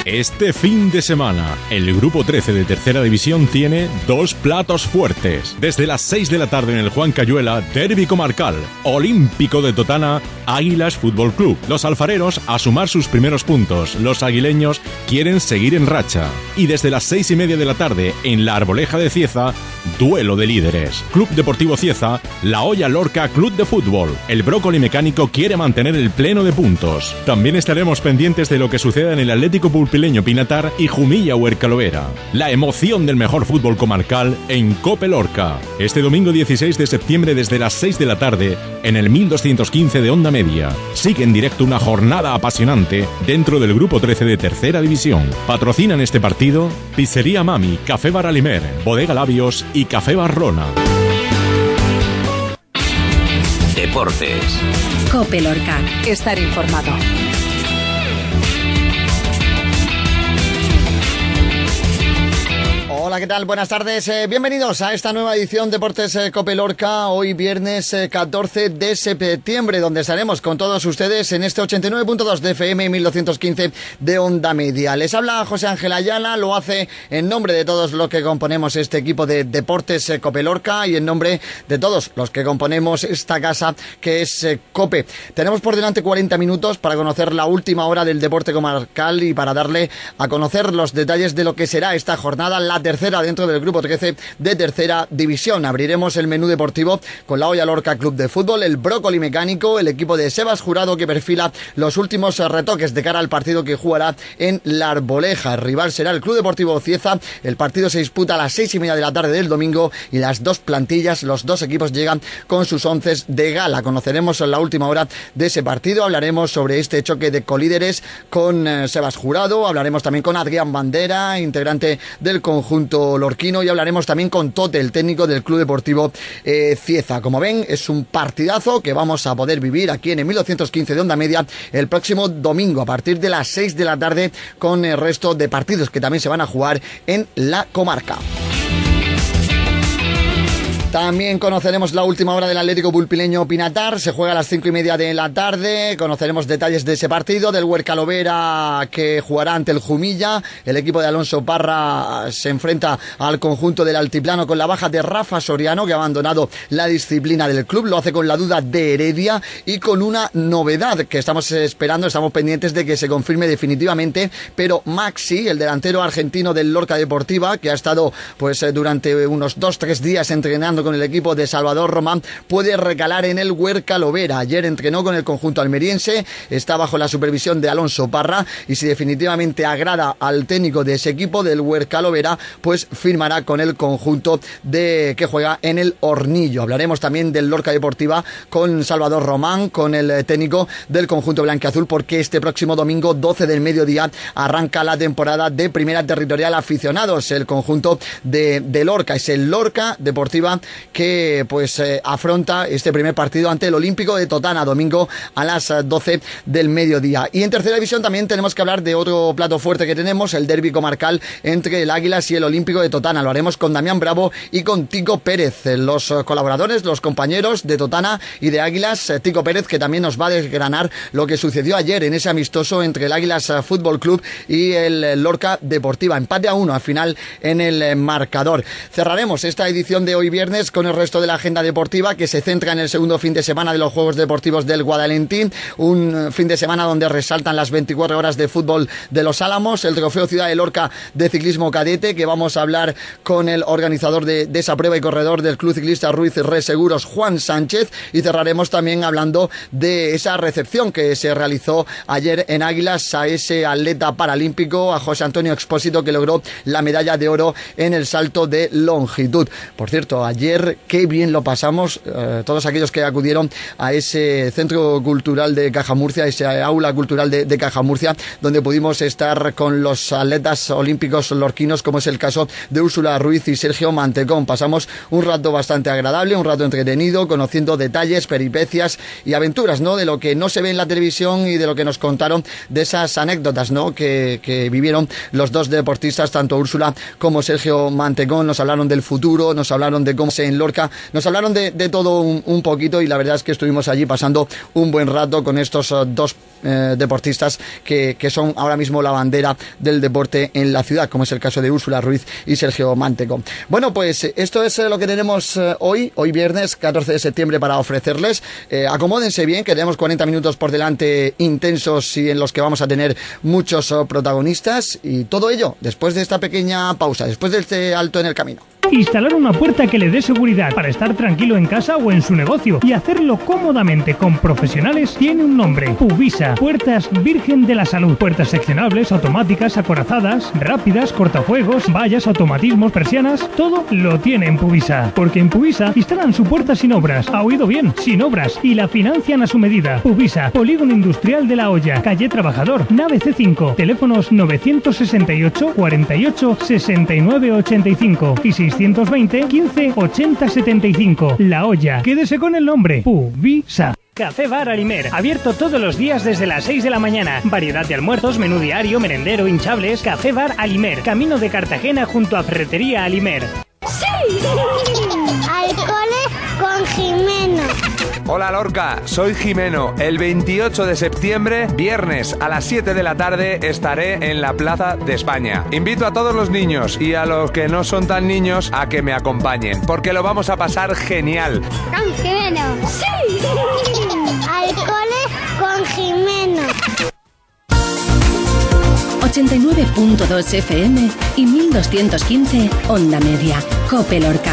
Este fin de semana, el Grupo 13 de Tercera División tiene dos platos fuertes. Desde las 6 de la tarde en el Juan Cayuela, Derbi Comarcal, Olímpico de Totana, Águilas Fútbol Club. Los alfareros a sumar sus primeros puntos. Los aguileños quieren seguir en racha. Y desde las 6:30 de la tarde, en la Arboleja de Cieza, duelo de líderes. Club Deportivo Cieza, La Hoya Lorca Club de Fútbol. El Brócoli Mecánico quiere mantener el pleno de puntos. También estaremos pendientes de lo que suceda en el Atlético Pulpileño Pinatar y Jumilla Huercalovera. La emoción del mejor fútbol comarcal en Cope Lorca. Este domingo 16 de septiembre desde las 6 de la tarde en el 1215 de Onda Media. Sigue en directo una jornada apasionante dentro del Grupo 13 de Tercera División. Patrocinan este partido Pizzería Mami, Café Baralimer, Bodega Labios y Café Barrona. Deportes. Cope Lorca. Estar informado. Hola, ¿qué tal? Buenas tardes. Bienvenidos a esta nueva edición Deportes Cope Lorca. Hoy viernes 14 de septiembre, donde estaremos con todos ustedes en este 89.2 de FM y 1215 de Onda Media. Les habla José Ángel Ayala, lo hace en nombre de todos los que componemos este equipo de Deportes Cope Lorca y en nombre de todos los que componemos esta casa que es Cope. Tenemos por delante 40 minutos para conocer la última hora del deporte comarcal y para darle a conocer los detalles de lo que será esta jornada, la tercera dentro del Grupo 13 de Tercera División. Abriremos el menú deportivo con la Hoya Lorca Club de Fútbol, el Brócoli Mecánico, el equipo de Sebas Jurado que perfila los últimos retoques de cara al partido que jugará en La Arboleja. El rival será el Club Deportivo Cieza. El partido se disputa a las 6:30 de la tarde del domingo y las dos plantillas, los dos equipos llegan con sus onces de gala. Conoceremos la última hora de ese partido. Hablaremos sobre este choque de colíderes con Sebas Jurado. Hablaremos también con Adrián Bandera, integrante del conjunto lorquino, y hablaremos también con Tote, el técnico del Club Deportivo Cieza. Como ven, es un partidazo que vamos a poder vivir aquí en el 1215 de Onda Media el próximo domingo a partir de las 6 de la tarde con el resto de partidos que también se van a jugar en la comarca. También conoceremos la última hora del Atlético Pulpileño Pinatar. Se juega a las 5:30 de la tarde. Conoceremos detalles de ese partido, del Huercalovera que jugará ante el Jumilla. El equipo de Alonso Parra se enfrenta al conjunto del Altiplano con la baja de Rafa Soriano, que ha abandonado la disciplina del club. Lo hace con la duda de Heredia y con una novedad que estamos esperando, estamos pendientes de que se confirme definitivamente, pero Maxi, el delantero argentino del Lorca Deportiva, que ha estado durante unos 2-3 días entrenando con el equipo de Salvador Román, puede recalar en el Huercalovera. Ayer entrenó con el conjunto almeriense, está bajo la supervisión de Alonso Parra y si definitivamente agrada al técnico de ese equipo del Huercalovera, pues firmará con el conjunto que juega en el Hornillo. Hablaremos también del Lorca Deportiva con Salvador Román, con el técnico del conjunto blanquiazul, porque este próximo domingo 12 del mediodía arranca la temporada de Primera Territorial Aficionados. El conjunto de Lorca es el Lorca Deportiva que afronta este primer partido ante el Olímpico de Totana, domingo a las 12 del mediodía. Y en Tercera División también tenemos que hablar de otro plato fuerte que tenemos, el derbi comarcal entre el Águilas y el Olímpico de Totana. Lo haremos con Damián Bravo y con Tico Pérez, los colaboradores, los compañeros de Totana y de Águilas. Tico Pérez, que también nos va a desgranar lo que sucedió ayer en ese amistoso entre el Águilas Fútbol Club y el Lorca Deportiva. Empate a 1 al final en el marcador. Cerraremos esta edición de hoy viernes con el resto de la agenda deportiva, que se centra en el segundo fin de semana de los Juegos Deportivos del Guadalentín, un fin de semana donde resaltan las 24 horas de fútbol de Los Álamos, el Trofeo Ciudad de Lorca de ciclismo cadete, que vamos a hablar con el organizador de esa prueba y corredor del Club Ciclista Ruiz Reseguros, Juan Sánchez, y cerraremos también hablando de esa recepción que se realizó ayer en Águilas a ese atleta paralímpico, a José Antonio Expósito, que logró la medalla de oro en el salto de longitud. Por cierto, ayer qué bien lo pasamos, todos aquellos que acudieron a ese centro cultural de Cajamurcia, ese aula cultural de Cajamurcia, donde pudimos estar con los atletas olímpicos lorquinos, como es el caso de Úrsula Ruiz y Sergio Mantecón. Pasamos un rato bastante agradable, un rato entretenido, conociendo detalles, peripecias y aventuras, ¿no?, de lo que no se ve en la televisión y de lo que nos contaron, de esas anécdotas, ¿no?, que vivieron los dos deportistas, tanto Úrsula como Sergio Mantecón. Nos hablaron del futuro, nos hablaron de cómo en Lorca, nos hablaron de todo un poquito, y la verdad es que estuvimos allí pasando un buen rato con estos dos deportistas que son ahora mismo la bandera del deporte en la ciudad, como es el caso de Úrsula Ruiz y Sergio Mánteco. Bueno, pues esto es lo que tenemos hoy viernes 14 de septiembre para ofrecerles. Acomódense bien, que tenemos 40 minutos por delante intensos y en los que vamos a tener muchos protagonistas, y todo ello después de esta pequeña pausa, después de este alto en el camino. Instalar una puerta que le dé seguridad para estar tranquilo en casa o en su negocio y hacerlo cómodamente con profesionales tiene un nombre: Pubisa. Puertas Virgen de la Salud. Puertas seccionables, automáticas, acorazadas, rápidas, cortafuegos, vallas, automatismos, persianas, todo lo tiene en Pubisa. Porque en Pubisa instalan su puerta sin obras. ¿Ha oído bien? Sin obras. Y la financian a su medida. Pubisa, Polígono Industrial de La Hoya, calle Trabajador, nave C5. Teléfonos 968 48 69 85 y 620 15 80 75. La Hoya. Quédese con el nombre. Pubisa. Café Bar Alimer, abierto todos los días desde las 6 de la mañana. Variedad de almuerzos, menú diario, merendero, hinchables. Café Bar Alimer, Camino de Cartagena junto a Ferretería Alimer. ¡Sí! Al cole con Jimeno. Hola Lorca, soy Jimeno. El 28 de septiembre, viernes a las 7 de la tarde, estaré en la Plaza de España. Invito a todos los niños y a los que no son tan niños a que me acompañen, porque lo vamos a pasar genial. Con Jimeno. ¡Sí! Al cole con Jimeno. 89.2 FM y 1215 Onda Media. Cope Lorca.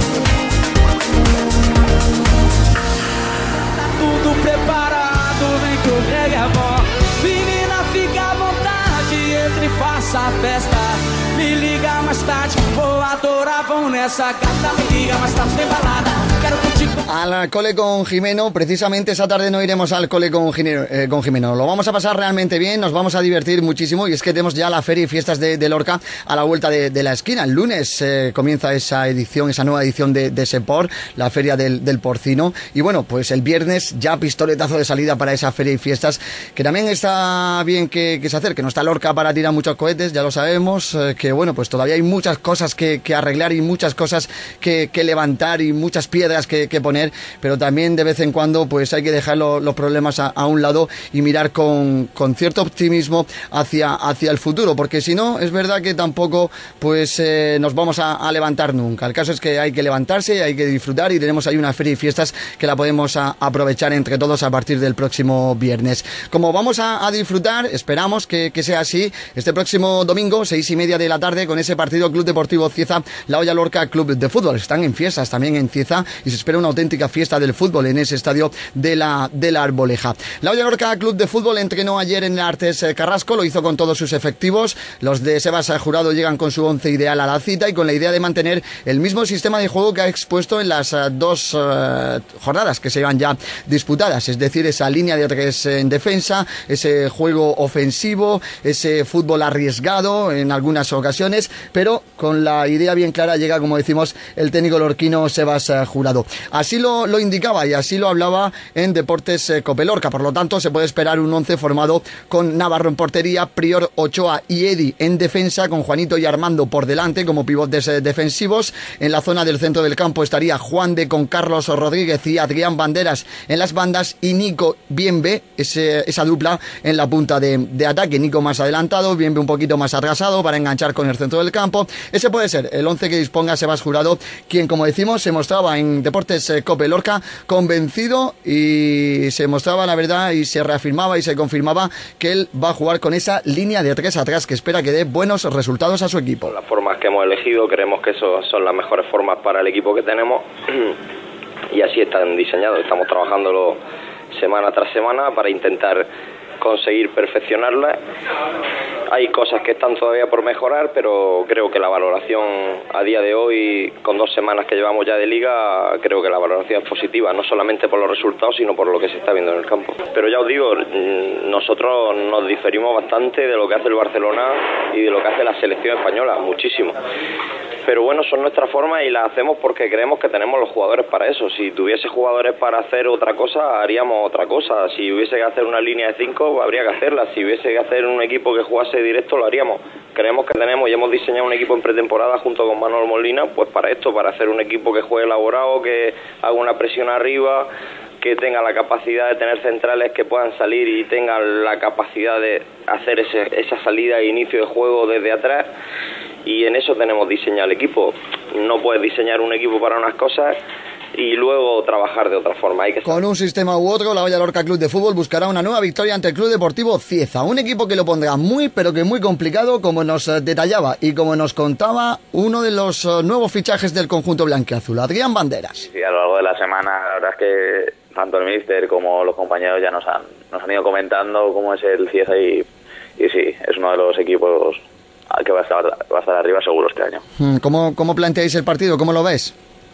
Tudo preparado, vem que o reggae é bom. Menina, fica à vontade, entre e faça a festa. Me liga mais tarde, vou adorar, vão nessa gata. Me liga mais tarde, tem balada. Quero curtir. Al cole con Jimeno, precisamente esa tarde no iremos al cole con Jimeno. Lo vamos a pasar realmente bien, nos vamos a divertir muchísimo, y es que tenemos ya la feria y fiestas de Lorca a la vuelta de la esquina. El lunes comienza esa nueva edición de Sepor, la feria del porcino, y bueno, pues el viernes ya pistoletazo de salida para esa feria y fiestas, que también está bien que se acerque. No está Lorca para tirar muchos cohetes, ya lo sabemos, que bueno, pues todavía hay muchas cosas que arreglar y muchas cosas que levantar y muchas piedras que poner, pero también de vez en cuando pues hay que dejar los problemas a un lado y mirar con cierto optimismo hacia el futuro, porque si no, es verdad que tampoco pues nos vamos a levantar nunca. El caso es que hay que levantarse, hay que disfrutar, y tenemos ahí una feria y fiestas que la podemos aprovechar entre todos a partir del próximo viernes. Como vamos a disfrutar, esperamos que sea así, este próximo domingo, 6:30 de la tarde, con ese partido Club Deportivo Cieza, La Hoya Lorca Club de Fútbol. Están en fiestas también en Cieza y se espera una auténtica fiesta del fútbol en ese estadio de la Arboleja. La Hoya Lorca Club de Fútbol entrenó ayer en el Artes Carrasco, lo hizo con todos sus efectivos. Los de Sebas Jurado llegan con su 11 ideal a la cita y con la idea de mantener el mismo sistema de juego que ha expuesto en las dos jornadas que se van ya disputadas, es decir, esa línea de 3 en defensa, ese juego ofensivo, ese fútbol arriesgado en algunas ocasiones, pero con la idea bien clara llega, como decimos, el técnico lorquino Sebas Jurado. Así lo indicaba y así lo hablaba en Deportes Cope Lorca. Por lo tanto, se puede esperar un 11 formado con Navarro en portería, Prior, Ochoa y Edi en defensa, con Juanito y Armando por delante como pivotes defensivos. En la zona del centro del campo estaría Juan de con Carlos Rodríguez y Adrián Banderas en las bandas, y Nico Bienve, esa dupla en la punta de ataque. Nico más adelantado, Bienve un poquito más atrasado para enganchar con el centro del campo. Ese puede ser el 11 que disponga Sebas Jurado, quien, como decimos, se mostraba en Deportes Cope Lorca convencido, y se mostraba, la verdad, y se reafirmaba y se confirmaba que él va a jugar con esa línea de 3 atrás, que espera que dé buenos resultados a su equipo. Las formas que hemos elegido, creemos que eso son las mejores formas para el equipo que tenemos y así están diseñados. Estamos trabajándolo semana tras semana para intentar conseguir perfeccionarla. Hay cosas que están todavía por mejorar, pero creo que la valoración a día de hoy, con 2 semanas que llevamos ya de liga, creo que la valoración es positiva, no solamente por los resultados, sino por lo que se está viendo en el campo. Pero ya os digo, nosotros nos diferimos bastante de lo que hace el Barcelona y de lo que hace la selección española, muchísimo. Pero bueno, son nuestras formas y las hacemos porque creemos que tenemos los jugadores para eso. Si tuviese jugadores para hacer otra cosa, haríamos otra cosa. Si hubiese que hacer una línea de 5, habría que hacerla. Si hubiese que hacer un equipo que jugase directo, lo haríamos. Creemos que tenemos y hemos diseñado un equipo en pretemporada junto con Manuel Molina, pues para esto, para hacer un equipo que juegue elaborado, que haga una presión arriba, que tenga la capacidad de tener centrales que puedan salir y tengan la capacidad de hacer esa salida e inicio de juego desde atrás, y en eso tenemos diseñado el equipo. No puedes diseñar un equipo para unas cosas y luego trabajar de otra forma. Con un sistema u otro, la Hoya Lorca Club de Fútbol buscará una nueva victoria ante el Club Deportivo Cieza, un equipo que lo pondrá muy pero que muy complicado, como nos detallaba y como nos contaba uno de los nuevos fichajes del conjunto blanquiazul, Adrián Banderas. Sí, a lo largo de la semana, la verdad es que tanto el míster como los compañeros ya nos han ido comentando cómo es el Cieza y sí, es uno de los equipos que va a estar arriba seguro este año. ¿Cómo planteáis el partido? ¿Cómo lo ves?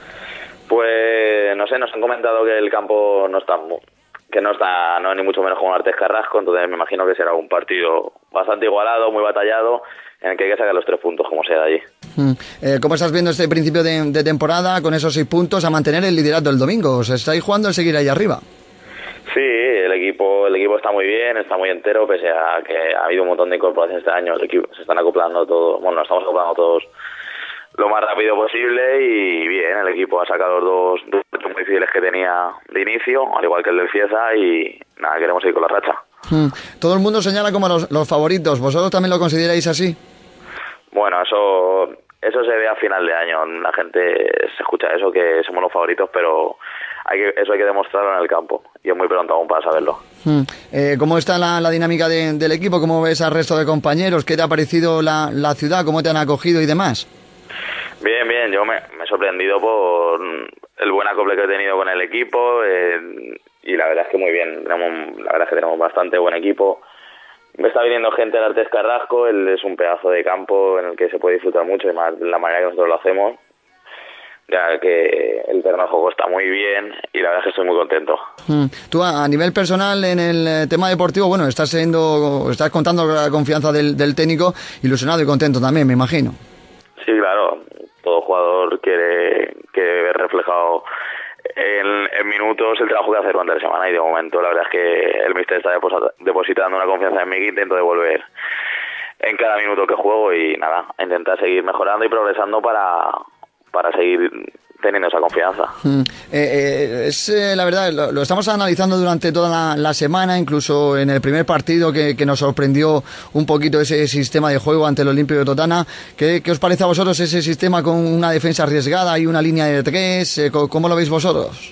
Pues no sé, nos han comentado que el campo no es ni mucho menos como Artes Carrasco, entonces me imagino que será un partido bastante igualado, muy batallado, en el que hay que sacar los 3 puntos como sea de allí. ¿Cómo estás viendo este principio de temporada con esos 6 puntos a mantener el liderato el domingo? ¿Os estáis jugando el seguir ahí arriba? Sí, el equipo está muy bien, está muy entero, pese a que ha habido un montón de incorporaciones este año. El equipo se están acoplando todos, nos estamos acoplando todos lo más rápido posible, y bien, el equipo ha sacado los dos retos muy difíciles que tenía de inicio, al igual que el del Cieza, y nada, queremos seguir con la racha. Todo el mundo señala como los favoritos, ¿vosotros también lo consideráis así? Bueno, eso se ve a final de año, la gente se escucha eso, que somos los favoritos, pero eso hay que demostrarlo en el campo, y es muy pronto aún para saberlo. ¿Cómo está la dinámica del equipo? ¿Cómo ves al resto de compañeros? ¿Qué te ha parecido la ciudad? ¿Cómo te han acogido y demás? Bien, yo me he sorprendido por el buen acople que he tenido con el equipo, y la verdad es que muy bien, la verdad es que tenemos bastante buen equipo. Me está viniendo gente del Artes Carrasco, es un pedazo de campo en el que se puede disfrutar mucho, y más la manera que nosotros lo hacemos, ya que el terreno de juego está muy bien, y la verdad es que estoy muy contento. Tú, a nivel personal, en el tema deportivo, bueno, estás contando con la confianza del técnico, ilusionado y contento también, me imagino. Sí, claro, todo jugador quiere ver reflejado en minutos el trabajo que hace durante la semana, y de momento la verdad es que el míster está depositando una confianza en mí que intento devolver en cada minuto que juego, y nada, intentar seguir mejorando y progresando para seguir teniendo esa confianza. La verdad, lo estamos analizando durante toda la semana, incluso en el primer partido que nos sorprendió un poquito ese sistema de juego ante el Olímpico de Totana. ¿Qué os parece a vosotros ese sistema con una defensa arriesgada y una línea de 3? ¿Cómo lo veis vosotros?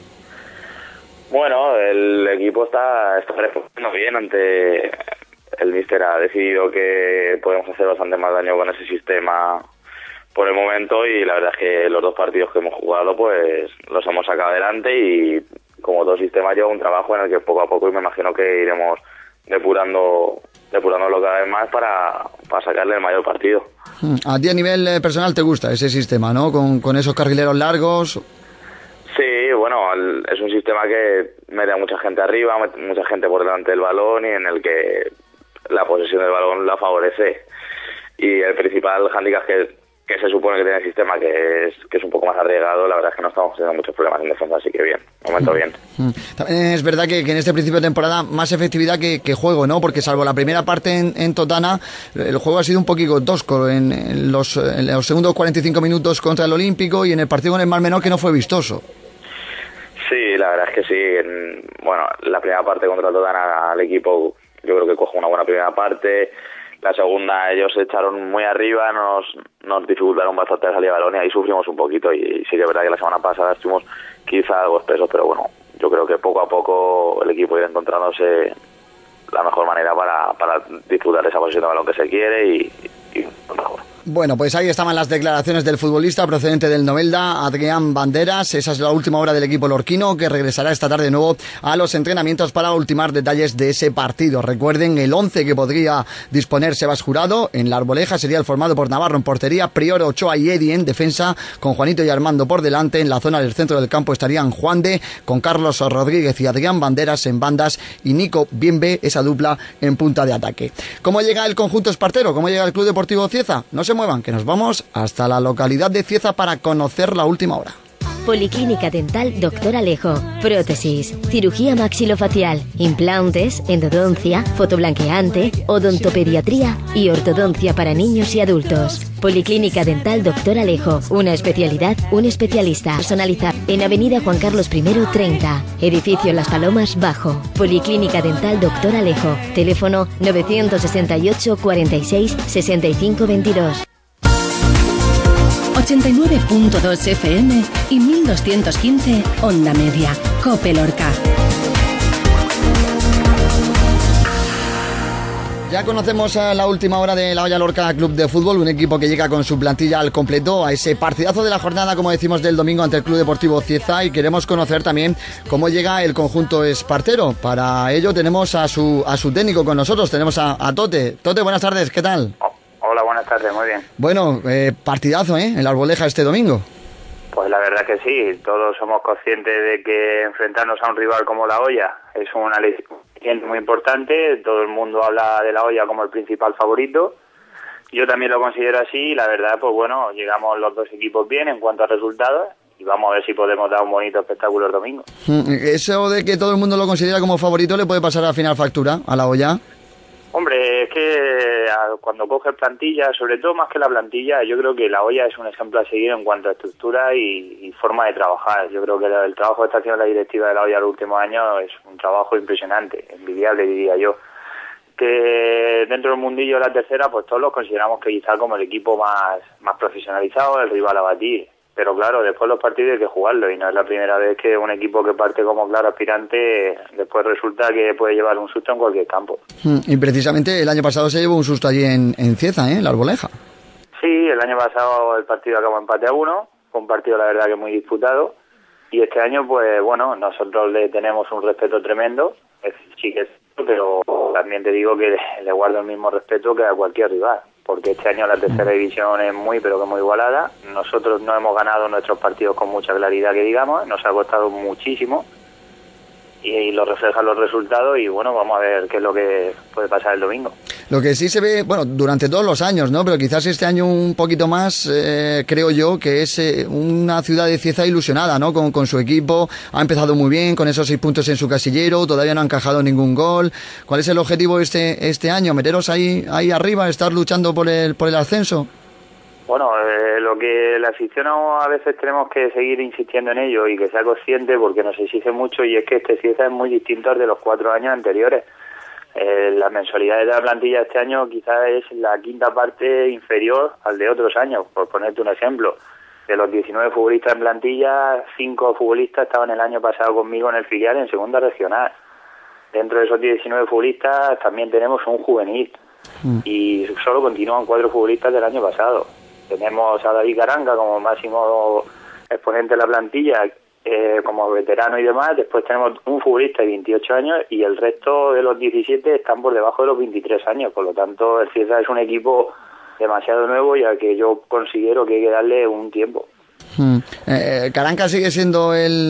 Bueno, el equipo está respondiendo bien ante el míster. Ha decidido que podemos hacer bastante más daño con ese sistema por el momento, y la verdad es que los 2 partidos que hemos jugado pues los hemos sacado adelante, y como todo sistema lleva un trabajo en el que poco a poco, y me imagino que iremos depurándolo cada vez más para sacarle el mayor partido. A ti a nivel personal te gusta ese sistema, ¿no? Con esos carrileros largos. Sí, bueno, es un sistema que mete a mucha gente arriba, mucha gente por delante del balón, y en el que la posesión del balón la favorece, y el principal hándicap que se supone que tiene el sistema, que es un poco más arriesgado, la verdad es que no estamos teniendo muchos problemas en defensa, así que bien, momento bien. También es verdad que en este principio de temporada más efectividad que juego, ¿no? Porque salvo la primera parte en Totana, el juego ha sido un poquito tosco en los segundos 45 minutos contra el Olímpico, y en el partido con el Mar Menor, que no fue vistoso. Sí, la verdad es que sí. Bueno, la primera parte contra el Totana, el equipo yo creo que coge una buena primera parte. La segunda, ellos se echaron muy arriba, nos dificultaron bastante la salida de balón, y ahí sufrimos un poquito, y sí que es verdad que la semana pasada estuvimos quizá algo espesos, pero bueno, yo creo que poco a poco el equipo irá encontrándose la mejor manera para disfrutar esa posición de balón que se quiere, y mejor. Bueno, pues ahí estaban las declaraciones del futbolista procedente del Novelda, Adrián Banderas. Esa es la última hora del equipo lorquino, que regresará esta tarde de nuevo a los entrenamientos para ultimar detalles de ese partido. Recuerden, el 11 que podría disponer Sebas Jurado en la Arboleja sería el formado por Navarro en portería, Prior, Ochoa y Edi en defensa, con Juanito y Armando por delante. En la zona del centro del campo estarían Juan de, con Carlos Rodríguez y Adrián Banderas en bandas, y Nico Bienve, esa dupla en punta de ataque. ¿Cómo llega el conjunto espartero? ¿Cómo llega el Club Deportivo Cieza? No se muevan, que nos vamos hasta la localidad de Cieza para conocer la última hora. Policlínica Dental Dr. Alejo. Prótesis, cirugía maxilofacial, implantes, endodoncia, fotoblanqueante, odontopediatría y ortodoncia para niños y adultos. Policlínica Dental Dr. Alejo. Una especialidad, un especialista. Personalizado. En Avenida Juan Carlos I 30. Edificio Las Palomas Bajo. Policlínica Dental Dr. Alejo. Teléfono 968 46 65 22. 89.2 FM y 1215 Onda Media. Cope Lorca. Ya conocemos a la última hora de la Olla Lorca Club de Fútbol, un equipo que llega con su plantilla al completo a ese partidazo de la jornada, como decimos, del domingo ante el Club Deportivo Cieza, y queremos conocer también cómo llega el conjunto espartero. Para ello tenemos a su técnico con nosotros, tenemos a Tote. Tote, buenas tardes, ¿qué tal? Hola, buenas tardes, muy bien. Bueno, partidazo, en la Arboleja este domingo. Pues la verdad que sí, todos somos conscientes de que enfrentarnos a un rival como la Olla es una lección muy importante. Todo el mundo habla de la Olla como el principal favorito. Yo también lo considero así y la verdad, pues bueno, llegamos los dos equipos bien en cuanto a resultados y vamos a ver si podemos dar un bonito espectáculo el domingo. Eso de que todo el mundo lo considera como favorito le puede pasar al final factura a la Olla. Hombre, es que cuando coges plantilla, sobre todo más que la plantilla, yo creo que la Olla es un ejemplo a seguir en cuanto a estructura y forma de trabajar. Yo creo que el trabajo que está haciendo la directiva de la Olla en los últimos años es un trabajo impresionante, envidiable diría yo. Que dentro del mundillo de la tercera, pues todos los consideramos que quizá como el equipo más profesionalizado, el rival a batir. Pero claro, después los partidos hay que jugarlos y no es la primera vez que un equipo que parte como claro aspirante después resulta que puede llevar un susto en cualquier campo. Y precisamente el año pasado se llevó un susto allí en Cieza, en la Arboleja. Sí, el año pasado el partido acabó empate a 1, fue un partido la verdad que muy disputado y este año pues bueno, nosotros le tenemos un respeto tremendo, sí que es cierto, pero también te digo que le guardo el mismo respeto que a cualquier rival. Porque este año la tercera división es muy igualada. Nosotros no hemos ganado nuestros partidos con mucha claridad, que digamos, nos ha costado muchísimo y lo reflejan los resultados y bueno, vamos a ver qué es lo que puede pasar el domingo. Lo que sí se ve, bueno, durante todos los años, ¿no? Pero quizás este año un poquito más, creo yo, que es una ciudad de Cieza ilusionada, ¿no? Con su equipo, ha empezado muy bien, con esos 6 puntos en su casillero, todavía no han encajado ningún gol. ¿Cuál es el objetivo este año? ¿Meteros ahí arriba, estar luchando por el ascenso? Bueno, lo que la afición a veces tenemos que seguir insistiendo en ello y que sea consciente porque nos exige mucho y es que este Cieza es muy distinto al de los 4 años anteriores. Las mensualidades de la plantilla este año quizás es la quinta parte inferior al de otros años, por ponerte un ejemplo. De los 19 futbolistas en plantilla, 5 futbolistas estaban el año pasado conmigo en el filial en segunda regional. Dentro de esos 19 futbolistas también tenemos un juvenil y solo continúan 4 futbolistas del año pasado. Tenemos a David Caranca como máximo exponente de la plantilla, como veterano y demás. Después tenemos un futbolista de 28 años y el resto de los 17 están por debajo de los 23 años. Por lo tanto, el Cieza es un equipo demasiado nuevo ya que yo considero que hay que darle un tiempo. Caranca sigue siendo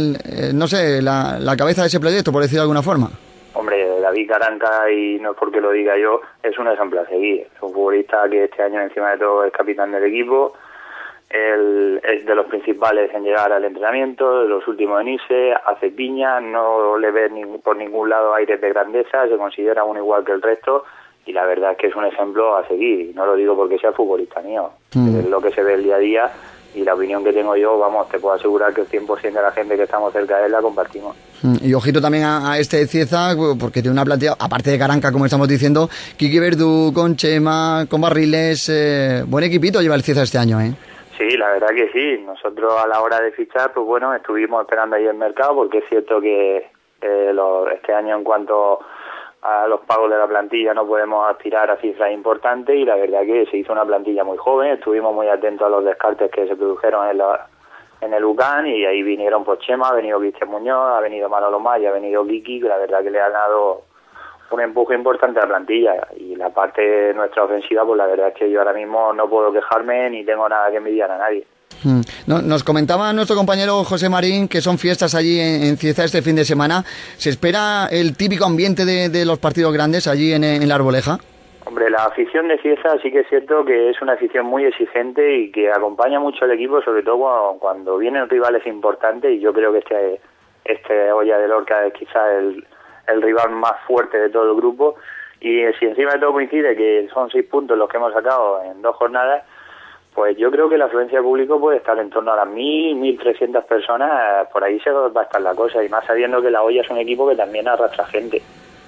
la cabeza de ese proyecto, por decirlo de alguna forma. Hombre, David Caranca, y no es porque lo diga yo, es un ejemplo a seguir. Es un futbolista que este año encima de todo es capitán del equipo. Él es de los principales en llegar al entrenamiento, de los últimos en irse, hace piña, no le ve por ningún lado aires de grandeza, se considera uno igual que el resto y la verdad es que es un ejemplo a seguir. Y no lo digo porque sea futbolista mío, es lo que se ve el día a día y la opinión que tengo yo, vamos, te puedo asegurar que el 100% de la gente que estamos cerca de él la compartimos. Y ojito también a este Cieza, porque tiene una plantilla, aparte de Caranca, como estamos diciendo, Kiki Verdú, con Chema, con Barriles, buen equipito lleva el Cieza este año, ¿eh? Sí, la verdad que sí. Nosotros a la hora de fichar, pues bueno, estuvimos esperando ahí el mercado, porque es cierto que este año en cuanto a los pagos de la plantilla no podemos aspirar a cifras importantes y la verdad que se hizo una plantilla muy joven, estuvimos muy atentos a los descartes que se produjeron en el UCAN y ahí vinieron pues Chema, ha venido Cristian Muñoz, ha venido Manolo Maya, ha venido Kiki, que la verdad que le han dado un empuje importante a la plantilla y la parte de nuestra ofensiva pues la verdad es que yo ahora mismo no puedo quejarme ni tengo nada que envidiar a nadie. Nos comentaba nuestro compañero José Marín que son fiestas allí en Cieza este fin de semana. ¿Se espera el típico ambiente de los partidos grandes allí en la Arboleja? Hombre, la afición de Cieza sí que es cierto que es una afición muy exigente y que acompaña mucho al equipo, sobre todo cuando vienen rivales importantes, y yo creo que este Hoya de Lorca es quizás el rival más fuerte de todo el grupo, y si encima de todo coincide que son 6 puntos los que hemos sacado en 2 jornadas, pues yo creo que la afluencia del público puede estar en torno a las 1.000-1.300 personas, por ahí se va a estar la cosa, y más sabiendo que la Hoya es un equipo que también arrastra gente.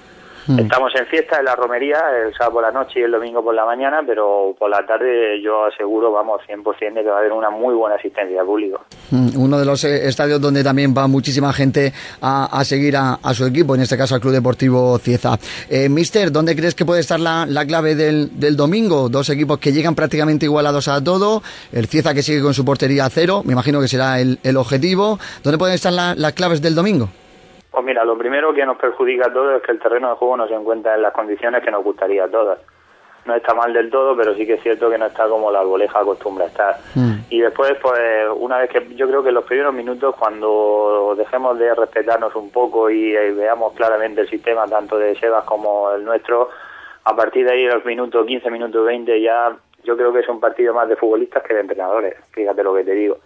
Estamos en fiesta en la romería el sábado por la noche y el domingo por la mañana, pero por la tarde yo aseguro, 100% de que va a haber una muy buena asistencia al público. Uno de los estadios donde también va muchísima gente a seguir a su equipo, en este caso al Club Deportivo Cieza. Mister, ¿dónde crees que puede estar la clave del domingo? 2 equipos que llegan prácticamente igualados a todo, el Cieza que sigue con su portería a 0, me imagino que será el objetivo. ¿Dónde pueden estar las claves del domingo? Pues mira, lo primero que nos perjudica a todos es que el terreno de juego no se encuentra en las condiciones que nos gustaría a todas. No está mal del todo, pero sí que es cierto que no está como la Arboleja acostumbra a estar. Y después, pues una vez que yo creo que en los primeros minutos, cuando dejemos de respetarnos un poco y veamos claramente el sistema tanto de Sebas como el nuestro, a partir de ahí, en los minutos 15, minutos 20, ya yo creo que es un partido más de futbolistas que de entrenadores, fíjate lo que te digo.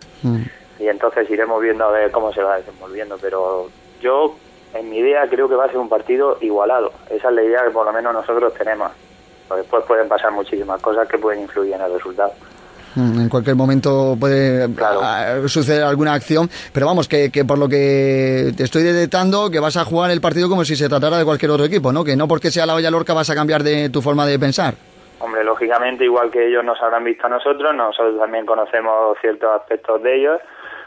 Y entonces iremos viendo a ver cómo se va desenvolviendo, pero yo, en mi idea, creo que va a ser un partido igualado. Esa es la idea que por lo menos nosotros tenemos. Después pueden pasar muchísimas cosas que pueden influir en el resultado. En cualquier momento puede suceder alguna acción, pero vamos, que por lo que te estoy detectando, que vas a jugar el partido como si se tratara de cualquier otro equipo, ¿no? Que no porque sea la Hoya Lorca vas a cambiar de tu forma de pensar. Hombre, lógicamente, igual que ellos nos habrán visto a nosotros también conocemos ciertos aspectos de ellos,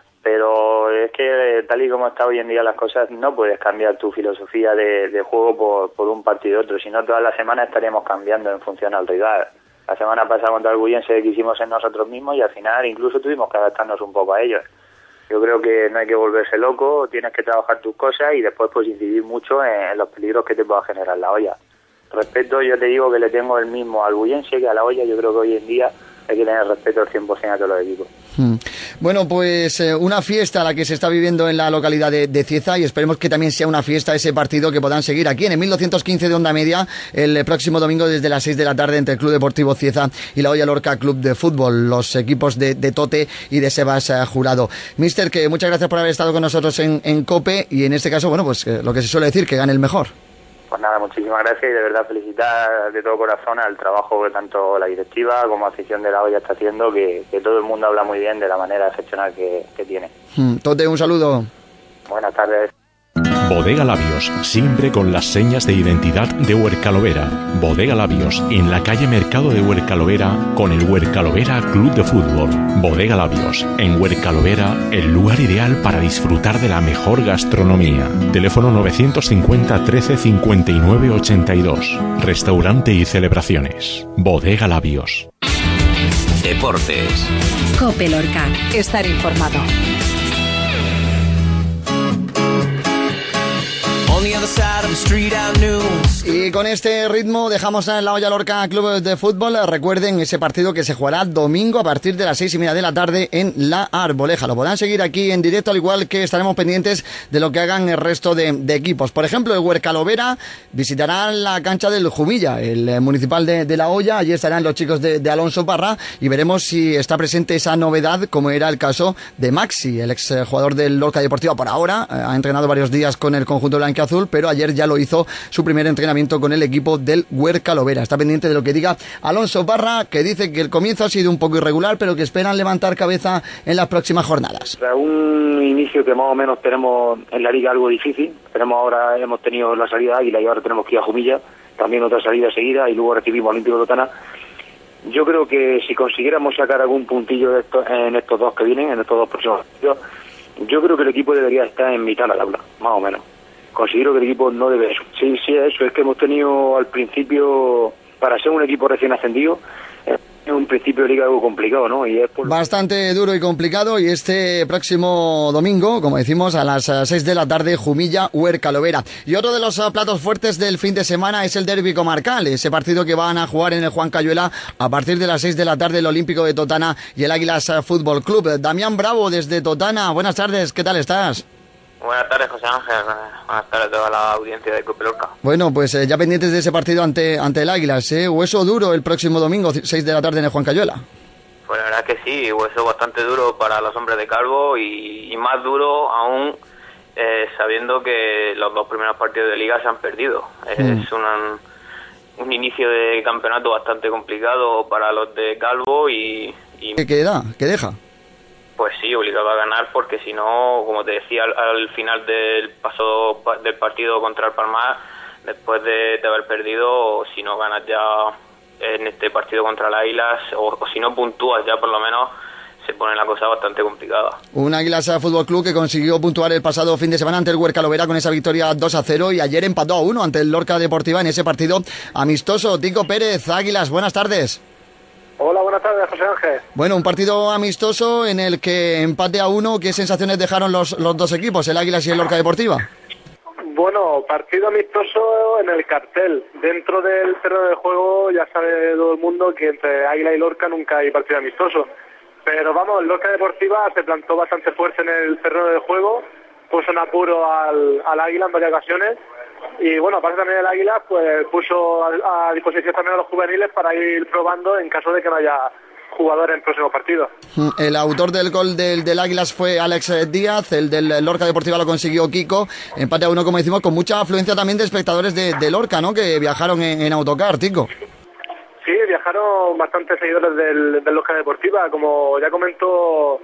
pero es que tal y como está hoy en día las cosas, no puedes cambiar tu filosofía de juego por un partido otro, si no todas las semanas estaríamos cambiando en función al rival. La semana pasada contra el Bullense quisimos en nosotros mismos y al final incluso tuvimos que adaptarnos un poco a ellos. Yo creo que no hay que volverse loco, tienes que trabajar tus cosas y después pues incidir mucho en los peligros que te pueda generar la Hoya. Respeto, yo te digo que le tengo el mismo al Bullense que a la Hoya. Yo creo que hoy en día hay que tener respeto al 100% a todos los equipos. Bueno, pues una fiesta la que se está viviendo en la localidad de Cieza, y esperemos que también sea una fiesta ese partido que puedan seguir aquí en el 1215 de Onda Media el próximo domingo desde las 6 de la tarde entre el Club Deportivo Cieza y la Hoya Lorca Club de Fútbol, los equipos de Tote y de Sebas Jurado. Mister, que muchas gracias por haber estado con nosotros en COPE, y en este caso, bueno, pues lo que se suele decir, que gane el mejor. Pues nada, muchísimas gracias y de verdad felicitar de todo corazón al trabajo que tanto la directiva como afición de la Hoya está haciendo, que todo el mundo habla muy bien de la manera excepcional que tiene. Tote, un saludo. Buenas tardes. Bodega Labios, siempre con las señas de identidad de Huercalovera. Bodega Labios, en la calle Mercado de Huercalovera, con el Huercalovera Club de Fútbol. Bodega Labios, en Huercalovera, el lugar ideal para disfrutar de la mejor gastronomía. Teléfono 950 13 59 82. Restaurante y celebraciones. Bodega Labios. Deportes. COPE Lorca. Estar informado. Y con este ritmo dejamos en la Hoya Lorca Club de Fútbol. Recuerden ese partido que se jugará domingo a partir de las 6:30 de la tarde en La Arboleja. Lo podrán seguir aquí en directo, al igual que estaremos pendientes de lo que hagan el resto de equipos. Por ejemplo, el Huercalovera visitará la cancha del Jumilla, el municipal de La Hoya. Allí estarán los chicos de Alonso Parra y veremos si está presente esa novedad, como era el caso de Maxi, el exjugador del Lorca Deportiva. Por ahora ha entrenado varios días con el conjunto blanquiazul, pero ayer ya lo hizo su primer entrenamiento con el equipo del Huercalovera. Está pendiente de lo que diga Alonso Parra, que dice que el comienzo ha sido un poco irregular, pero que esperan levantar cabeza en las próximas jornadas. Un inicio que más o menos tenemos en la liga algo difícil. Hemos tenido la salida de Águila y ahora tenemos que ir a Jumilla, también otra salida seguida, y luego recibimos al Olímpico de Totana. Yo creo que si consiguiéramos sacar algún puntillo en estos dos que vienen, en estos dos próximos partidos, yo creo que el equipo debería estar en mitad de la tabla, más o menos. Considero que el equipo no debe eso. Sí, eso es que hemos tenido al principio, para ser un equipo recién ascendido, es un principio de liga algo complicado, ¿no? Y es bastante duro y complicado, y este próximo domingo, como decimos, a las 6 de la tarde, Jumilla, Huercalovera. Y otro de los platos fuertes del fin de semana es el derbi comarcal, ese partido que van a jugar en el Juan Cayuela a partir de las 6 de la tarde, el Olímpico de Totana y el Águilas Fútbol Club. Damián Bravo desde Totana, buenas tardes, ¿qué tal estás? Buenas tardes, José Ángel. Buenas tardes a toda la audiencia de Cope Lorca. Bueno, pues ya pendientes de ese partido ante el Águilas, ¿eh? Hueso duro el próximo domingo, 6 de la tarde en el Juan Cayuela. Pues la verdad que sí, hueso bastante duro para los hombres de Calvo y más duro aún sabiendo que los 2 primeros partidos de Liga se han perdido. Es un inicio de campeonato bastante complicado para los de Calvo y ¿Qué da? ¿Qué deja? Pues sí, obligado a ganar, porque si no, como te decía al final del partido contra el Palmar, después de haber perdido, si no ganas ya en este partido contra el Águilas, o si no puntúas ya por lo menos, se pone la cosa bastante complicada. Un Águilas Fútbol Club que consiguió puntuar el pasado fin de semana ante el Huerca Lovera con esa victoria 2-0 y ayer empató a 1 ante el Lorca Deportiva en ese partido amistoso. Tico Pérez, Águilas, buenas tardes. Hola, buenas tardes, José Ángel. Bueno, un partido amistoso en el que empate a 1. ¿Qué sensaciones dejaron los dos equipos, el Águilas y el Lorca Deportiva? Bueno, partido amistoso en el cartel. Dentro del terreno de juego ya sabe todo el mundo que entre Águila y Lorca nunca hay partido amistoso. Pero vamos, el Lorca Deportiva se plantó bastante fuerte en el terreno de juego, puso en apuro al Águila en varias ocasiones. Y bueno, aparte también el Águila pues puso a disposición también a los juveniles para ir probando en caso de que no haya jugadores en próximos partidos. El autor del gol del Águilas fue Alex Díaz, el del Lorca Deportiva lo consiguió Kiko. Empate a 1, como decimos, con mucha afluencia también de espectadores de Lorca, ¿no? Que viajaron en autocar, Tico. Sí, viajaron bastantes seguidores del Lorca Deportiva. Como ya comentó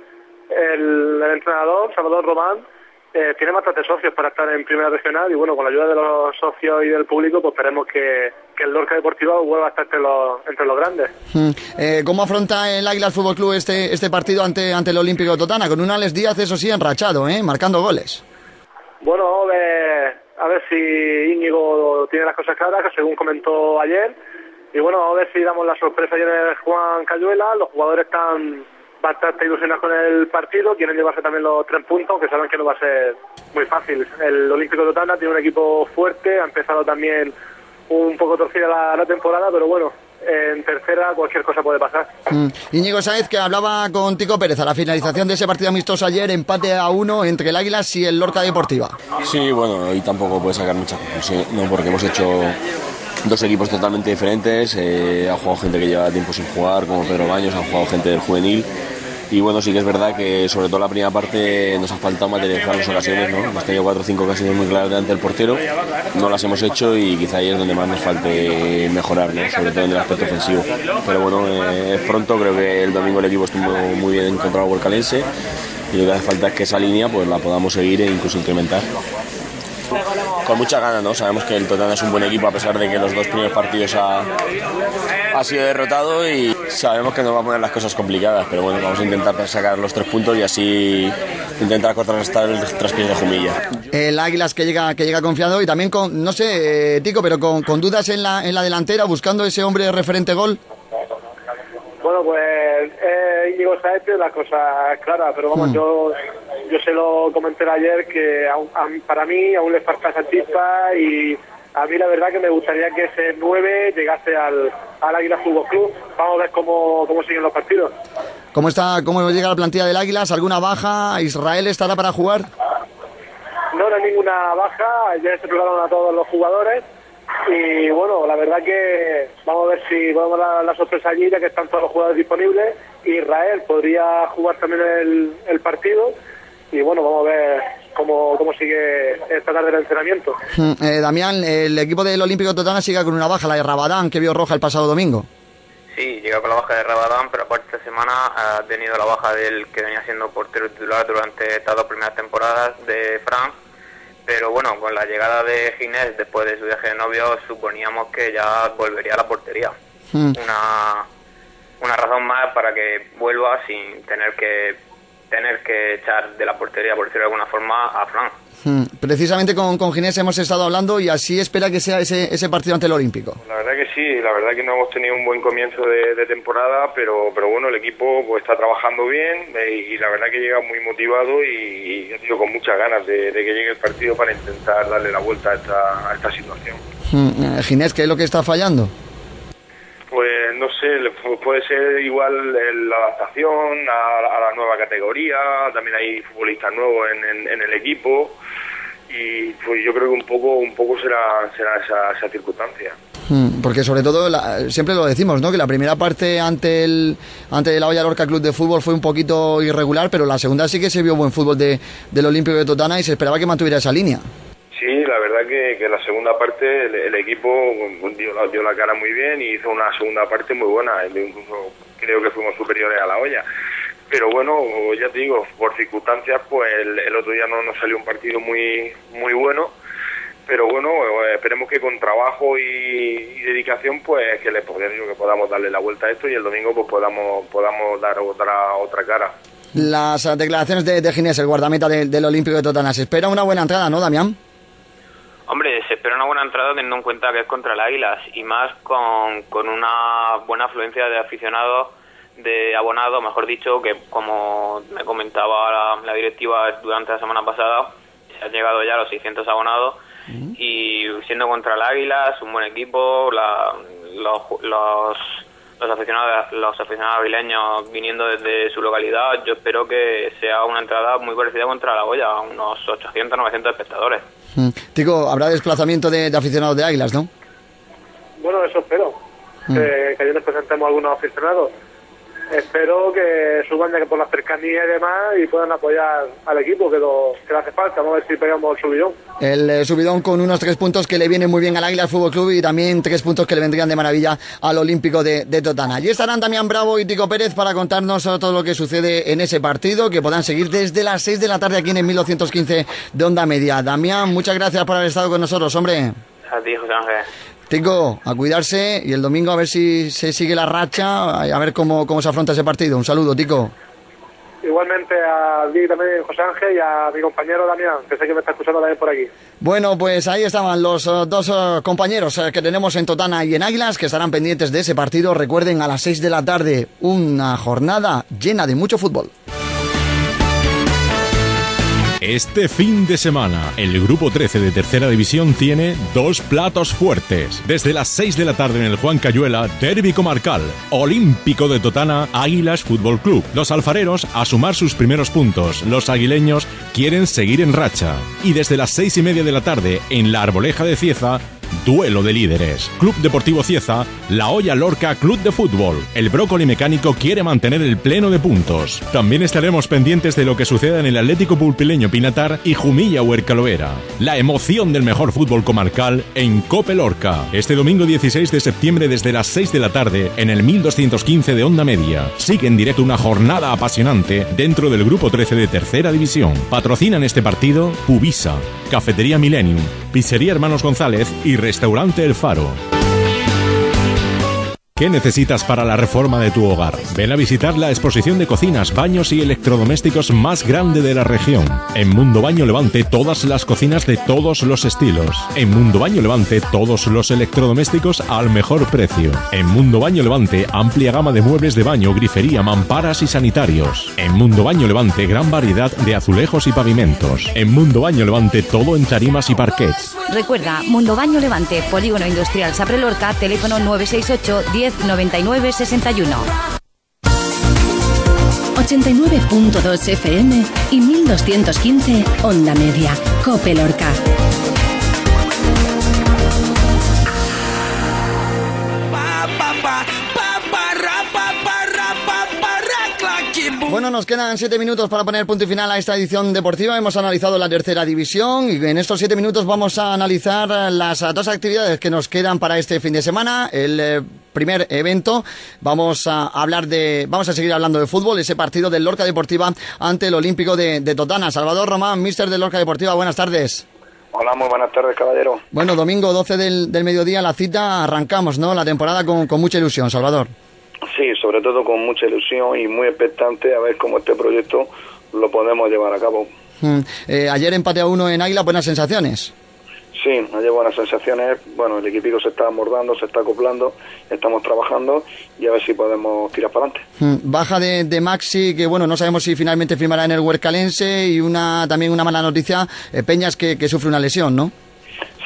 el entrenador, Salvador Román, tiene bastantes socios para estar en Primera Regional y bueno, con la ayuda de los socios y del público, pues esperemos que el Lorca Deportiva vuelva a estar entre los grandes. ¿Cómo afronta el Águilas Fútbol Club este partido ante el Olímpico de Totana? Con un Alex Díaz, eso sí, enrachado, marcando goles. Bueno, a ver si Íñigo tiene las cosas claras, que según comentó ayer. Y bueno, a ver si damos la sorpresa ayer en el Juan Cayuela. Los jugadores están bastante ilusionados con el partido, quieren llevarse también los 3 puntos, aunque saben que no va a ser muy fácil. El Olímpico de Totana tiene un equipo fuerte, ha empezado también un poco torcida la temporada, pero bueno, en tercera cualquier cosa puede pasar. Íñigo Sáez, que hablaba con Tico Pérez a la finalización de ese partido amistoso ayer, empate a 1 entre el Águilas y el Lorca Deportiva. Sí, bueno, hoy tampoco puede sacar mucha conclusión, no, porque hemos hecho 2 equipos totalmente diferentes. Ha jugado gente que lleva tiempo sin jugar, como Pedro Baños, ha jugado gente del juvenil. Y bueno, sí que es verdad que sobre todo la primera parte nos ha faltado materializar las ocasiones, ¿no? Hemos tenido 4 o 5 ocasiones muy claras delante del portero, no las hemos hecho y quizá ahí es donde más nos falte mejorar, ¿no? Sobre todo en el aspecto ofensivo. Pero bueno, es pronto, creo que el domingo el equipo estuvo muy bien contra el Huercalense y lo que hace falta es que esa línea pues la podamos seguir e incluso incrementar. Con mucha ganas, ¿no? Sabemos que el Totana es un buen equipo a pesar de que los 2 primeros partidos ha sido derrotado y sabemos que nos va a poner las cosas complicadas, pero bueno, vamos a intentar sacar los 3 puntos y así intentar contrarrestar el traspiés de Jumilla. El Águilas que llega confiado y también con, no sé, Tico, pero con dudas en la delantera, buscando ese hombre referente gol. Bueno, pues Íñigo Sáez tiene las cosas claras, pero vamos, yo se lo comenté ayer que para mí aún le falta esa chispa y a mí la verdad que me gustaría que ese 9 llegase al Águilas Fútbol Club. Vamos a ver cómo siguen los partidos. ¿Cómo llega la plantilla del Águilas? ¿Alguna baja? ¿Israel estará para jugar? No hay ninguna baja, ya se prepararon a todos los jugadores y bueno, la verdad que vamos a ver si podemos dar la sorpresa allí, ya que están todos los jugadores disponibles. Israel podría jugar también el partido y bueno, vamos a ver cómo sigue esta tarde el entrenamiento. Damián, el equipo del Olímpico de Totana sigue con una baja, la de Rabadán, que vio roja el pasado domingo. Sí, llega con la baja de Rabadán, pero aparte esta semana ha tenido la baja del que venía siendo portero titular durante estas 2 primeras temporadas, de Fran. Pero bueno, con la llegada de Ginés después de su viaje de novio, suponíamos que ya volvería a la portería. Una razón más para que vuelva sin tener que echar de la portería, por decirlo de alguna forma, a Fran. Precisamente con Ginés hemos estado hablando y así espera que sea ese partido ante el Olímpico. La verdad que sí, la verdad que no hemos tenido un buen comienzo de temporada, pero bueno, el equipo pues está trabajando bien y la verdad que llega muy motivado y con muchas ganas de que llegue el partido para intentar darle la vuelta a esta situación. Ginés, ¿qué es lo que está fallando? Pues no sé, puede ser igual la adaptación a la nueva categoría, también hay futbolistas nuevos en el equipo, y pues yo creo que un poco será esa circunstancia. Porque sobre todo, siempre lo decimos, ¿no? Que la primera parte ante el La Hoya Lorca Club de Fútbol fue un poquito irregular, pero la segunda sí que se vio buen fútbol del Olímpico de Totana y se esperaba que mantuviera esa línea. Sí, la verdad que la segunda parte el equipo dio la cara muy bien y hizo una segunda parte muy buena. Incluso creo que fuimos superiores a La Hoya. Pero bueno, ya te digo, por circunstancias, pues el otro día no nos salió un partido muy bueno. Pero bueno, esperemos que con trabajo y dedicación, pues que podamos darle la vuelta a esto y el domingo pues podamos dar otra cara. Las declaraciones de Ginés, el guardameta del Olímpico de Totana. Se espera una buena entrada, ¿no, Damián? Hombre, se espera una buena entrada teniendo en cuenta que es contra el Águilas y más con una buena afluencia de aficionados, de abonados, mejor dicho, que como me comentaba la directiva durante la semana pasada, se han llegado ya a los 600 abonados. Y siendo contra el Águilas, un buen equipo, los aficionados aguileños viniendo desde su localidad, yo espero que sea una entrada muy parecida contra la Hoya, unos 800, 900 espectadores. Tico, habrá desplazamiento de aficionados de Águilas, ¿no? Bueno, eso espero, que ayer nos presentemos a algunos aficionados. Espero que suban ya que por la cercanía y demás y puedan apoyar al equipo que le hace falta. Vamos a ver si pegamos el subidón. El subidón con unos 3 puntos que le vienen muy bien al Águilas Fútbol Club y también 3 puntos que le vendrían de maravilla al Olímpico de Totana. Allí estarán Damián Bravo y Tico Pérez para contarnos todo lo que sucede en ese partido, que podrán seguir desde las 6 de la tarde aquí en el 1215 de Onda Media. Damián, muchas gracias por haber estado con nosotros, hombre. A ti, José Ángel. Tico, a cuidarse y el domingo a ver si se sigue la racha, a ver cómo se afronta ese partido. Un saludo, Tico. Igualmente a ti también, José Ángel, y a mi compañero Damián, que sé que me está escuchando también por aquí. Bueno, pues ahí estaban los dos compañeros que tenemos en Totana y en Águilas, que estarán pendientes de ese partido. Recuerden, a las 6 de la tarde, una jornada llena de mucho fútbol. Este fin de semana, el Grupo 13 de Tercera División tiene 2 platos fuertes. Desde las 6 de la tarde en el Juan Cayuela, Derbi Comarcal, Olímpico de Totana, Águilas Fútbol Club. Los alfareros a sumar sus primeros puntos. Los aguileños quieren seguir en racha. Y desde las 6:30 de la tarde, en la Arboleja de Cieza, duelo de líderes. Club Deportivo Cieza, La Hoya Lorca Club de Fútbol. El Brócoli Mecánico quiere mantener el pleno de puntos. También estaremos pendientes de lo que suceda en el Atlético Pulpileño Pinatar y Jumilla Huercalovera. La emoción del mejor fútbol comarcal en Cope Lorca. Este domingo 16 de septiembre desde las 6 de la tarde en el 1215 de Onda Media. Sigue en directo una jornada apasionante dentro del Grupo 13 de Tercera División. Patrocinan este partido Pubisa, Cafetería Millennium, Pizzería Hermanos González y Restaurante El Faro. ¿Qué necesitas para la reforma de tu hogar? Ven a visitar la exposición de cocinas, baños y electrodomésticos más grande de la región. En Mundo Baño Levante, todas las cocinas de todos los estilos. En Mundo Baño Levante, todos los electrodomésticos al mejor precio. En Mundo Baño Levante, amplia gama de muebles de baño, grifería, mamparas y sanitarios. En Mundo Baño Levante, gran variedad de azulejos y pavimentos. En Mundo Baño Levante, todo en tarimas y parquets. Recuerda, Mundo Baño Levante, Polígono Industrial Sapré Lorca, teléfono 968 10 99 61. 89.2 FM y 1215 Onda Media. Cope Lorca. Bueno, nos quedan 7 minutos para poner punto y final a esta edición deportiva. Hemos analizado la tercera división y en estos 7 minutos vamos a analizar las 2 actividades que nos quedan para este fin de semana. El primer evento, vamos a seguir hablando de fútbol, ese partido del Lorca Deportiva ante el Olímpico de Totana. Salvador Román, míster del Lorca Deportiva, buenas tardes. Hola, muy buenas tardes, caballero. Bueno, domingo 12 del mediodía, la cita, arrancamos, ¿no? La temporada con mucha ilusión, Salvador. Sí, sobre todo con mucha ilusión y muy expectante a ver cómo este proyecto lo podemos llevar a cabo. Ayer empate a 1 en Águila, buenas sensaciones. Sí, ayer buenas sensaciones. Bueno, el equipo se está amordando, se está acoplando, estamos trabajando y a ver si podemos tirar para adelante. Baja de Maxi, que bueno, no sabemos si finalmente firmará en el Huercalense, y también una mala noticia, Peñas que sufre una lesión, ¿no? Sí,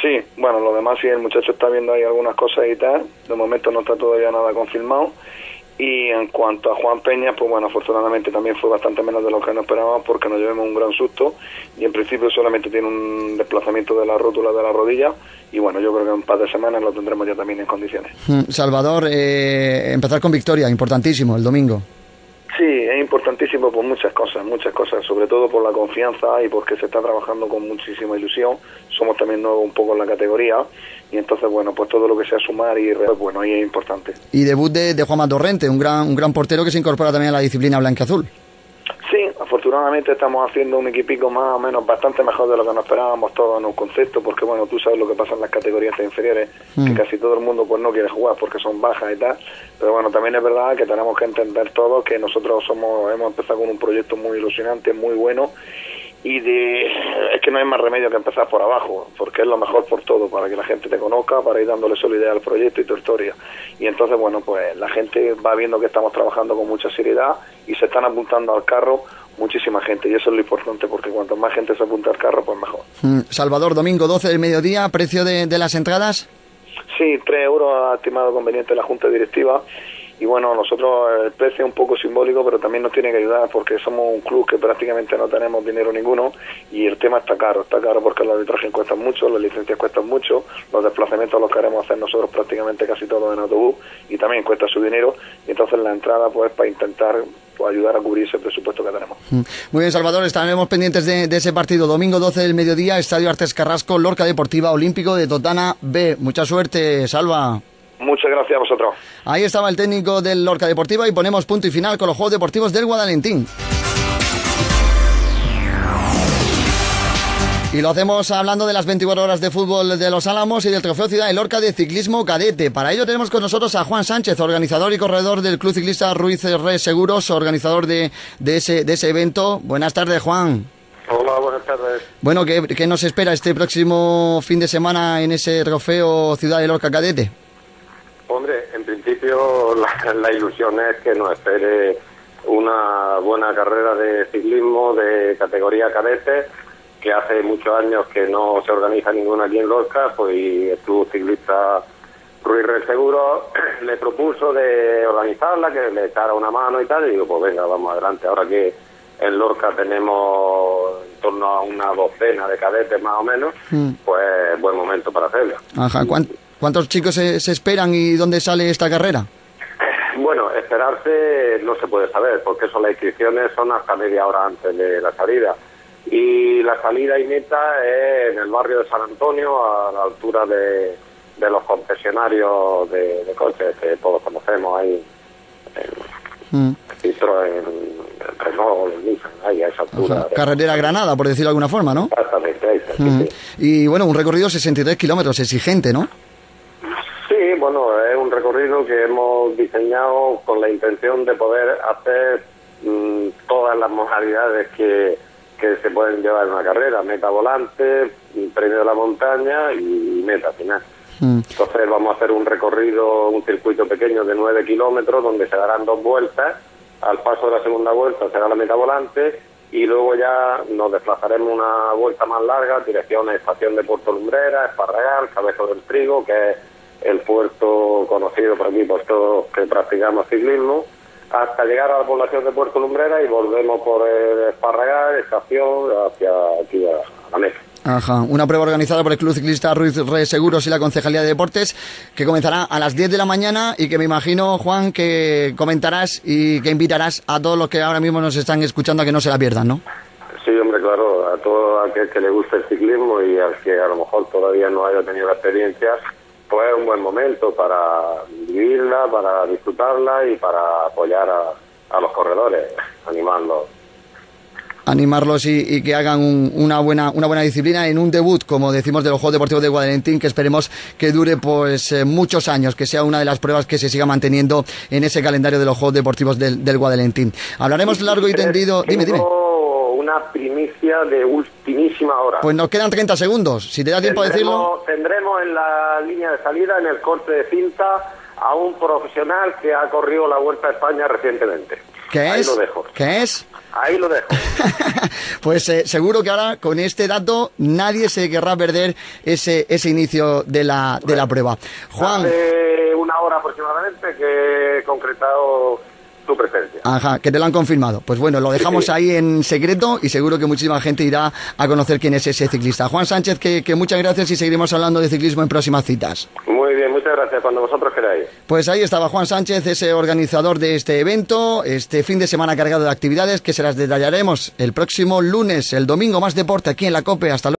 Bueno, lo demás sí, el muchacho está viendo ahí algunas cosas y tal. De momento no está todavía nada confirmado. Y en cuanto a Juan Peña, pues bueno, afortunadamente también fue bastante menos de lo que nos esperábamos, porque nos llevamos un gran susto y en principio solamente tiene un desplazamiento de la rótula de la rodilla y bueno, yo creo que en un par de semanas lo tendremos ya también en condiciones. Salvador, empezar con victoria, importantísimo, el domingo. Sí, es importantísimo por muchas cosas, sobre todo por la confianza y porque se está trabajando con muchísima ilusión. Somos también nuevos un poco en la categoría y entonces, bueno, pues todo lo que sea sumar y bueno, ahí es importante. Y debut de Juanma Torrente, un gran portero que se incorpora también a la disciplina blanca-azul. Sí, afortunadamente estamos haciendo un equipico más o menos bastante mejor de lo que nos esperábamos todos en un concepto, porque bueno, tú sabes lo que pasa en las categorías inferiores, que casi todo el mundo pues no quiere jugar porque son bajas y tal, pero bueno, también es verdad que tenemos que entender todos que nosotros hemos empezado con un proyecto muy ilusionante, muy bueno, y es que no hay más remedio que empezar por abajo, porque es lo mejor por todo, para que la gente te conozca, para ir dándole solidez al proyecto y tu historia. Y entonces, bueno, pues la gente va viendo que estamos trabajando con mucha seriedad y se están apuntando al carro muchísima gente, y eso es lo importante, porque cuanto más gente se apunta al carro, pues mejor. Salvador, domingo 12 del mediodía, ¿precio de las entradas? Sí, 3 euros ha estimado conveniente la Junta Directiva. Y bueno, nosotros el precio es un poco simbólico, pero también nos tiene que ayudar porque somos un club que prácticamente no tenemos dinero ninguno y el tema está caro porque los arbitrajes cuestan mucho, las licencias cuestan mucho, los desplazamientos los queremos hacer nosotros prácticamente casi todos en autobús y también cuesta su dinero, y entonces la entrada pues para intentar pues, ayudar a cubrir ese presupuesto que tenemos. Muy bien, Salvador, estaremos pendientes de ese partido, domingo 12 del mediodía, Estadio Artes Carrasco, Lorca Deportiva, Olímpico de Totana B. Mucha suerte, Salva. Muchas gracias a vosotros. Ahí estaba el técnico del Lorca Deportiva y ponemos punto y final con los Juegos Deportivos del Guadalentín. Y lo hacemos hablando de las 24 horas de fútbol de Los Álamos y del Trofeo Ciudad de Lorca de ciclismo cadete. Para ello tenemos con nosotros a Juan Sánchez, organizador y corredor del Club Ciclista Ruiz Re Seguros, organizador de ese evento. Buenas tardes, Juan. Hola, buenas tardes. Bueno, ¿qué nos espera este próximo fin de semana en ese Trofeo Ciudad de Lorca cadete? Hombre, en principio la ilusión es que nos espere una buena carrera de ciclismo de categoría cadete, que hace muchos años que no se organiza ninguna aquí en Lorca, pues y el Club Ciclista Ruiz Re Seguro le propuso de organizarla, que le echara una mano y tal, y digo, pues venga, vamos adelante. Ahora que en Lorca tenemos en torno a una docena de cadetes más o menos, pues buen momento para hacerlo. Ajá, ¿cuántos chicos se esperan y dónde sale esta carrera? Bueno, esperarse no se puede saber, porque las inscripciones son hasta media hora antes de la salida. Y la salida y meta es en el barrio de San Antonio, a la altura de los concesionarios de coches que todos conocemos ahí. Citroën, Renault, Nissan, ahí a esa altura. Carretera Granada, por decirlo de alguna forma, ¿no? Exactamente, ahí está, sí. Y bueno, un recorrido 63 kilómetros, exigente, ¿no? Sí, bueno, es un recorrido que hemos diseñado con la intención de poder hacer todas las modalidades que se pueden llevar en una carrera, meta volante, premio de la montaña y meta final. Entonces vamos a hacer un recorrido, un circuito pequeño de 9 kilómetros donde se darán 2 vueltas. Al paso de la segunda vuelta será la meta volante y luego ya nos desplazaremos una vuelta más larga, dirección a estación de Puerto Lumbrera, Esparragal, Cabezo del Trigo, que es el puerto conocido por aquí por todos que practicamos ciclismo, hasta llegar a la población de Puerto Lumbrera y volvemos por el Esparragal, estación, hacia aquí a la meta. Ajá, una prueba organizada por el Club Ciclista Ruiz Re Seguros y la Concejalía de Deportes, que comenzará a las 10 de la mañana y que me imagino, Juan, que comentarás y que invitarás a todos los que ahora mismo nos están escuchando a que no se la pierdan, ¿no? Sí, hombre, claro, a todo aquel que le guste el ciclismo y al que a lo mejor todavía no haya tenido la experiencia, pues es un buen momento para vivirla, para disfrutarla y para apoyar a los corredores, animarlos y que hagan una buena disciplina en un debut, como decimos, de los Juegos Deportivos de Guadalentín, que esperemos que dure pues muchos años, que sea una de las pruebas que se siga manteniendo en ese calendario de los Juegos Deportivos del Guadalentín. Hablaremos largo y tendido. Dime. Una primicia de ultimísima hora. Pues nos quedan 30 segundos, si te da tiempo a decirlo. Tendremos en la línea de salida, en el corte de cinta, a un profesional que ha corrido la Vuelta a España recientemente. ¿Qué lo dejo. ¿Qué es? Ahí lo dejo. Pues seguro que ahora con este dato nadie se querrá perder ese inicio de la prueba. Juan. Hace una hora aproximadamente que he concretado tu presencia. Ajá, que te lo han confirmado. Pues bueno, lo dejamos ahí en secreto y seguro que muchísima gente irá a conocer quién es ese ciclista. Juan Sánchez, que muchas gracias y seguiremos hablando de ciclismo en próximas citas. Muy bien, muchas gracias, cuando vosotros queráis. Pues ahí estaba Juan Sánchez, ese organizador de este evento, este fin de semana cargado de actividades que se las detallaremos el próximo lunes, el domingo, más deporte aquí en la COPE. Hasta luego.